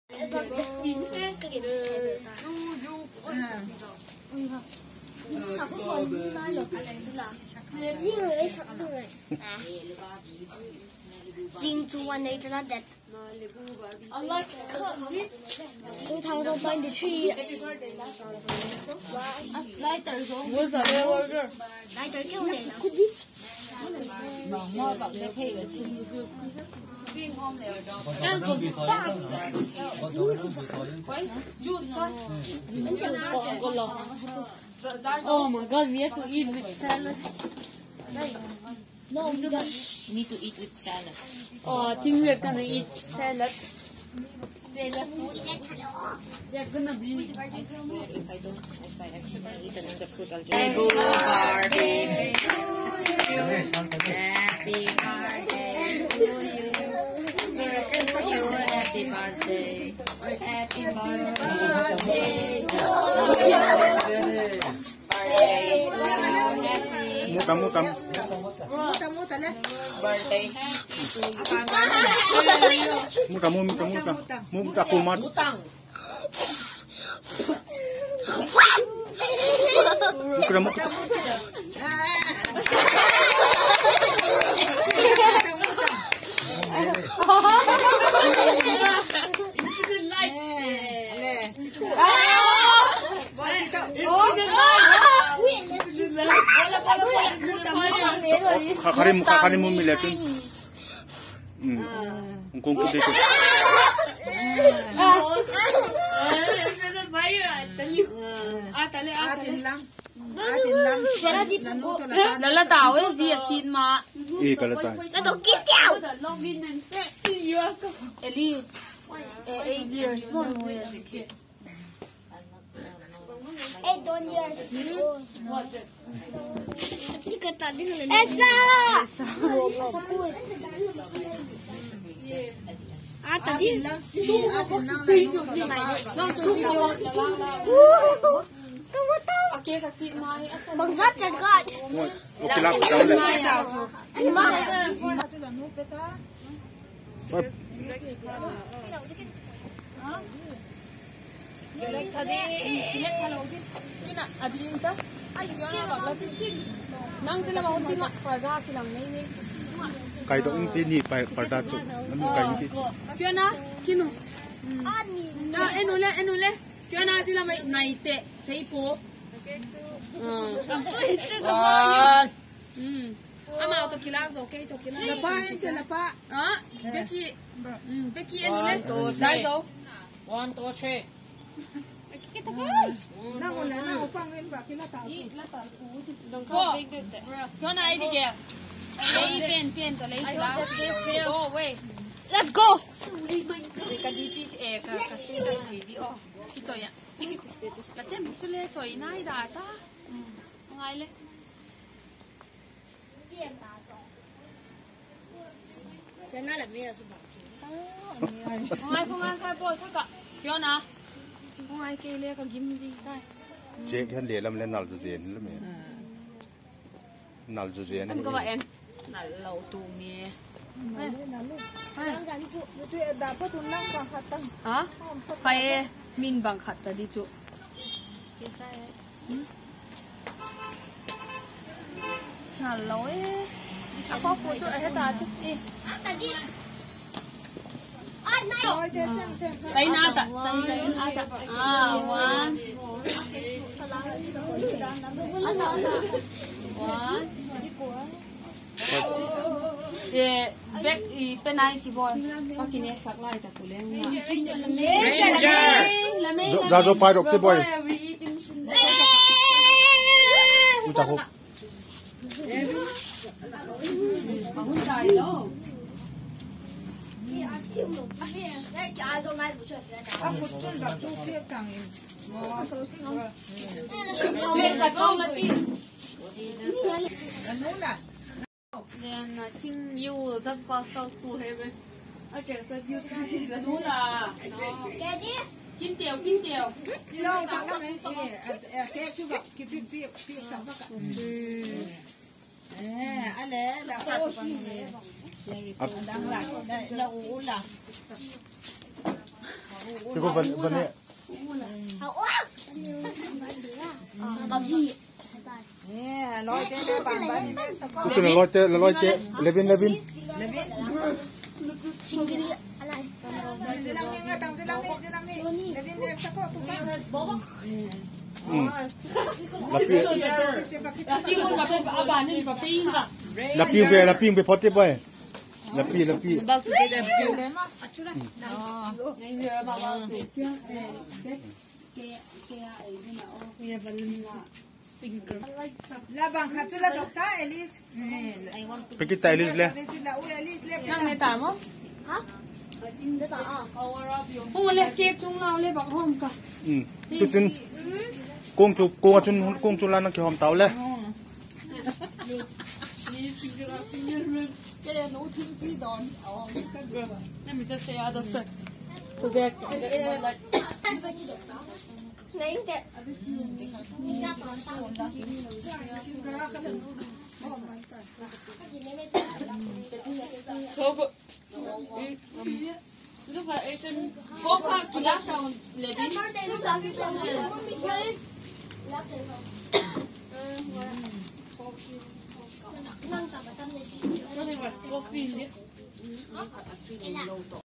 Oh my God, we have to eat with salad. No, we need to eat with salad. Oh, I think we're gonna eat salad. Salad food. They're gonna bring. I swear, if I accidentally eat another food, I'll just. Happy birthday to you. Happy birthday to you. Happy birthday. Happy birthday to you. Birthday. Kakarin mo milepin. Kung kundi ko. Atin lang. Lala tao gì xin mà. Kalata. Elise, 8 years more. 8 years. What? Esa! Atin lang. Okay, kasi nai asa. Bagsat cergat. Okay lang, Kay doon tini pada tu. Fiona, kino? Na enule. Fiona sila may naite. Say po. Ama auto kilang so okay to kilang. Lapa. Becky enule. Darzo. 1, 2, 3. Kita ko. Na upangin ba kinatao. Go. Fiona ay di kaya. Pian to lay sila. Go away. Let's go. Kadipit kasi easy oh. Ito ya. Kacem sule choi nai da ta. Ngai le. Fiona là mẹ số ngai không ngai kai boy ka. Fiona. Ngai ke le ka gim gì tai. Che kan le lam le nal du zen le me. Nal du zen. Anh có vậy em. Nal lẩu tù nghe. Hả? Phải min bằng khát ta đi chú. Nà lối. À có phụ cho hết ta chút đi. Đây na ta, đây na ta. À, one. Back penai ki boy. Pakine saklai ta kuleng na. Ranger. Za zo pai rok ti boy. Uta ho. Mahun dai lo. Then I think you will just pass out to heaven. Okay, so you is a nula. Kim tiểu. Lâu ta cái này cái chú gặp cái việc sao vậy? Anh lẽ là đang là đây là u là. chứ có vấn đề Hậu á. Bắp gì? nè lôi cái này bàn bàn này sao có cứ là lôi chế Levin Singgiri alai. Zilami nga tang zilami Levin ne sao có tụi con la ping be pote boy la pi About to get a bill. We have a single. la bang khát chula dokta Elise pe ki stylish le chula u Elise le Nang này tạm không? Hả? Để tao à. Không mà lấy kẹp chung nào lấy bằng hôm cả. tu chun kong chun la na ki hom taw le cái nấu thiên phi đòn cái Nên mình sẽ share the set. So that Này cái. xin cái đó cái này so good. Lúc mà ấy tên có khoa chỉ lát sau lấy đi. Nó thì phải có phim đi.